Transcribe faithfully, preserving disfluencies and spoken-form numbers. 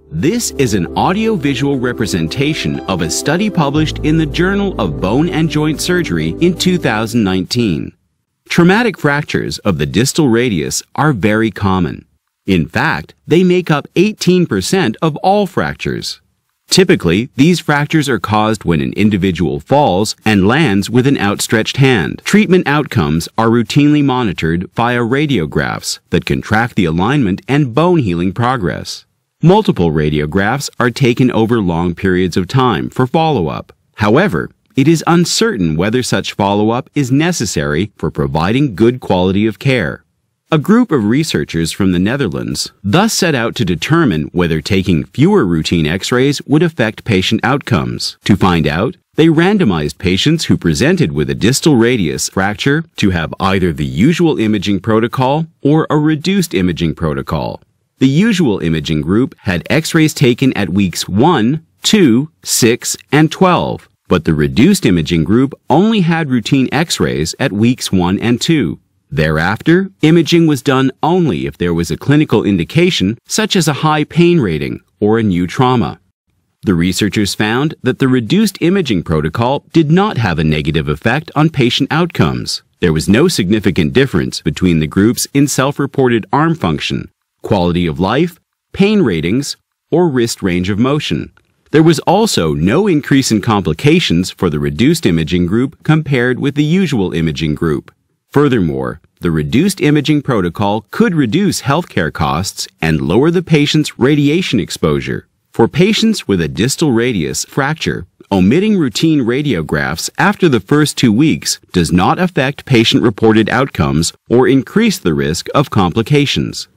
This is an audio-visual representation of a study published in the Journal of Bone and Joint Surgery in two thousand nineteen. Traumatic fractures of the distal radius are very common. In fact, they make up eighteen percent of all fractures. Typically, these fractures are caused when an individual falls and lands with an outstretched hand. Treatment outcomes are routinely monitored via radiographs that can track the alignment and bone healing progress. Multiple radiographs are taken over long periods of time for follow-up. However, it is uncertain whether such follow-up is necessary for providing good quality of care. A group of researchers from the Netherlands thus set out to determine whether taking fewer routine X-rays would affect patient outcomes. To find out, they randomized patients who presented with a distal radius fracture to have either the usual imaging protocol or a reduced imaging protocol. The usual imaging group had X-rays taken at weeks one, two, six, and twelve, but the reduced imaging group only had routine X-rays at weeks one and two. Thereafter, imaging was done only if there was a clinical indication such as a high pain rating or a new trauma. The researchers found that the reduced imaging protocol did not have a negative effect on patient outcomes. There was no significant difference between the groups in self-reported arm function, quality of life, pain ratings, or wrist range of motion. There was also no increase in complications for the reduced imaging group compared with the usual imaging group. Furthermore, the reduced imaging protocol could reduce healthcare costs and lower the patient's radiation exposure. For patients with a distal radius fracture, omitting routine radiographs after the first two weeks does not affect patient-reported outcomes or increase the risk of complications.